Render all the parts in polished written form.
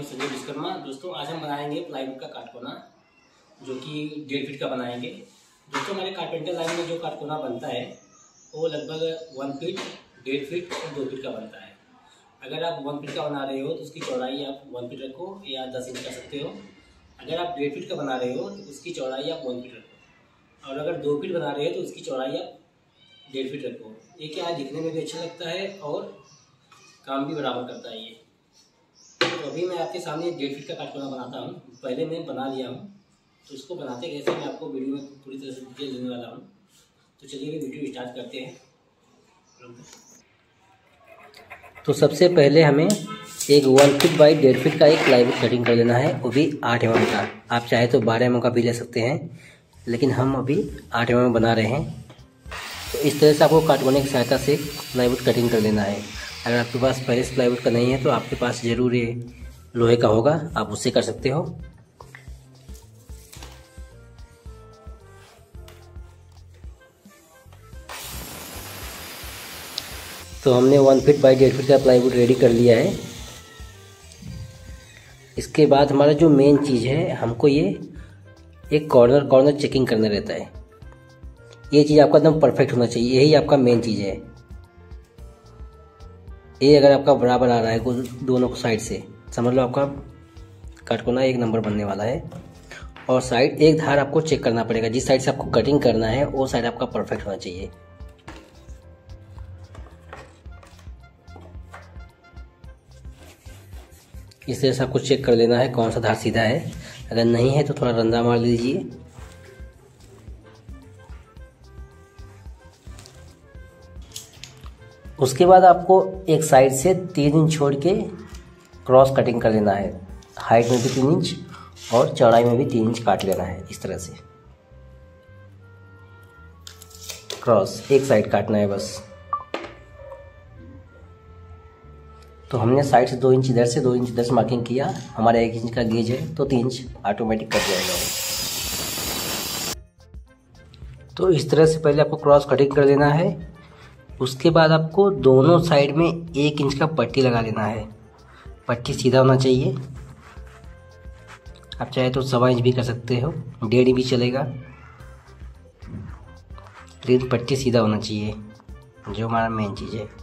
मैं संजय विश्वकर्मा। दोस्तों आज हम बनाएंगे प्लाईवुड का काटकोना, जो कि 1.5 फीट का बनाएंगे। दोस्तों हमारे कारपेंटर लाइन में जो काटकोना बनता है वो लगभग 1 फीट, 1.5 फीट और 2 फीट का बनता है। अगर आप 1 फीट का बना रहे हो तो उसकी चौड़ाई आप 1 फीट रखो या 10 इंच कर सकते हो। अगर आप 1.5 फीट का बना रहे हो तो उसकी चौड़ाई आप 1 फीट रखो, और अगर 2 फीट बना रहे हो तो उसकी चौड़ाई आप 1.5 फीट रखो। ये क्या है, दिखने में भी अच्छा लगता है और काम भी बराबर करता है ये। तो अभी मैं आपके सामने 1.5 फीट का काटकोना बनाता हूँ। पहले मैं बना लिया हूँ, तो उसको बनाते कैसे मैं आपको वीडियो में पूरी तरह से डिटेल देने वाला हूँ। तो चलिए वीडियो स्टार्ट करते हैं। तो सबसे पहले हमें एक 1 फीट बाई 1.5 फीट का एक प्लाईवुड कटिंग कर लेना है, वो भी 8 mm का। आप चाहे तो 12 mm का भी ले सकते हैं, लेकिन हम अभी 8 mm बना रहे हैं। तो इस तरह से आपको काटकोने की सहायता से प्लाईवुड कटिंग कर लेना है। अगर आपके पास पहले से प्लाईवुड का नहीं है तो आपके पास ज़रूर ये लोहे का होगा, आप उससे कर सकते हो। तो हमने 1 फीट बाई 1.5 फीट का प्लाईवुड रेडी कर लिया है। इसके बाद हमारा जो मेन चीज़ है, हमको ये एक कॉर्नर चेकिंग करना रहता है। ये चीज़ आपका एकदम परफेक्ट होना चाहिए, यही आपका मेन चीज़ है। ये अगर आपका बराबर आ रहा है दोनों साइड से, समझ लो आपका काटकोना 1 नंबर बनने वाला है। और साइड एक धार आपको चेक करना पड़ेगा, जिस साइड से आपको कटिंग करना है वो साइड आपका परफेक्ट होना चाहिए। इस तरह से आपको चेक कर लेना है कौन सा धार सीधा है। अगर नहीं है तो थोड़ा रंधा मार लीजिए। उसके बाद आपको एक साइड से 3 इंच छोड़ के क्रॉस कटिंग कर लेना है। हाइट में भी 3 इंच और चौड़ाई में भी 3 इंच काट लेना है। इस तरह से क्रॉस एक साइड काटना है बस। तो हमने साइड से 2 इंच इधर से 2 इंच इधर से मार्किंग किया। हमारा 1 इंच का गेज है तो 3 इंच ऑटोमेटिक कट जाएगा। तो इस तरह से पहले आपको क्रॉस कटिंग कर लेना है। उसके बाद आपको दोनों साइड में 1 इंच का पट्टी लगा लेना है। पट्टी सीधा होना चाहिए। आप चाहे तो 1.25 इंच भी कर सकते हो, 1.5 इंच भी चलेगा, लेकिन पट्टी सीधा होना चाहिए, जो हमारा मेन चीज़ है।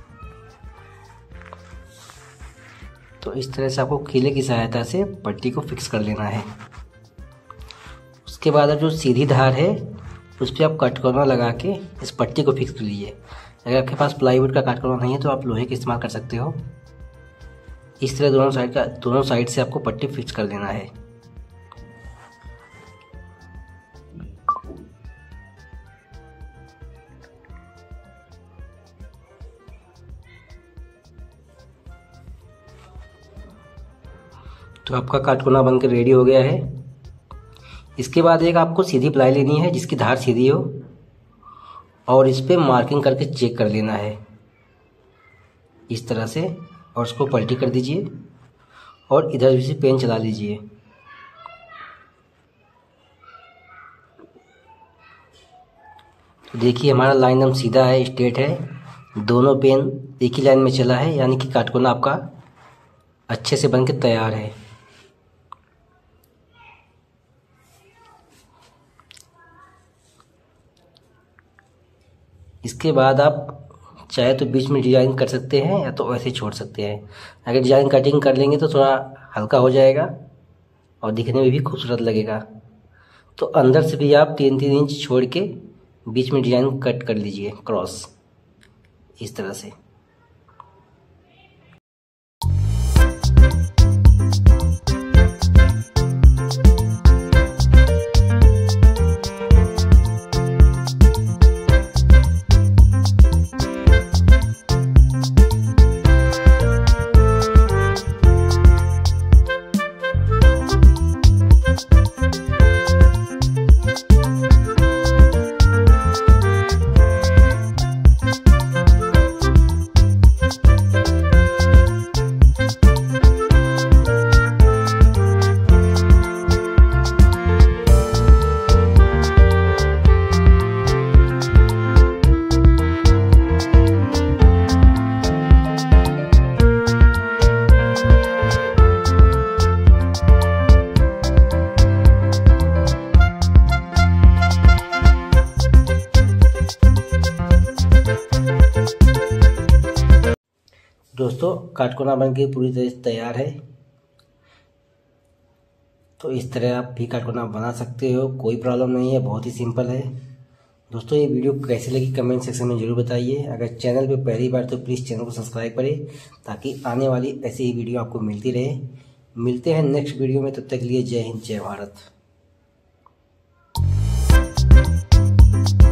तो इस तरह से आपको कीले की सहायता से पट्टी को फिक्स कर लेना है। उसके बाद जो सीधी धार है उस पर आप काटकोना लगा के इस पट्टी को फिक्स कर लीजिए। अगर आपके पास प्लाईवुड का काटकोना नहीं है तो आप लोहे का इस्तेमाल कर सकते हो। इस तरह दोनों साइड से आपको पट्टी फिक्स कर देना है। तो आपका काटकोना बनकर रेडी हो गया है। इसके बाद एक आपको सीधी प्लाई लेनी है जिसकी धार सीधी हो, और इस पे मार्किंग करके चेक कर लेना है इस तरह से, और उसको पलटी कर दीजिए और इधर भी से पेन चला लीजिए। तो देखिए हमारा लाइन एकदम सीधा है, स्ट्रेट है। दोनों पेन एक ही लाइन में चला है, यानी कि काटकोना आपका अच्छे से बन के तैयार है। इसके बाद आप चाहे तो बीच में डिजाइन कर सकते हैं या तो ऐसे छोड़ सकते हैं। अगर डिजाइन कटिंग कर लेंगे तो थोड़ा हल्का हो जाएगा और दिखने में भी खूबसूरत लगेगा। तो अंदर से भी आप 3-3 इंच छोड़ के बीच में डिजाइन कट कर लीजिए क्रॉस, इस तरह से। दोस्तों काटकोना बन के पूरी तरह से तैयार है। तो इस तरह आप भी काटकोना बना सकते हो, कोई प्रॉब्लम नहीं है, बहुत ही सिंपल है। दोस्तों ये वीडियो कैसी लगी कमेंट सेक्शन में ज़रूर बताइए। अगर चैनल पे पहली बार तो प्लीज़ चैनल को सब्सक्राइब करें ताकि आने वाली ऐसी ही वीडियो आपको मिलती रहे। मिलते हैं नेक्स्ट वीडियो में, तब तक के लिए जय हिंद जय भारत।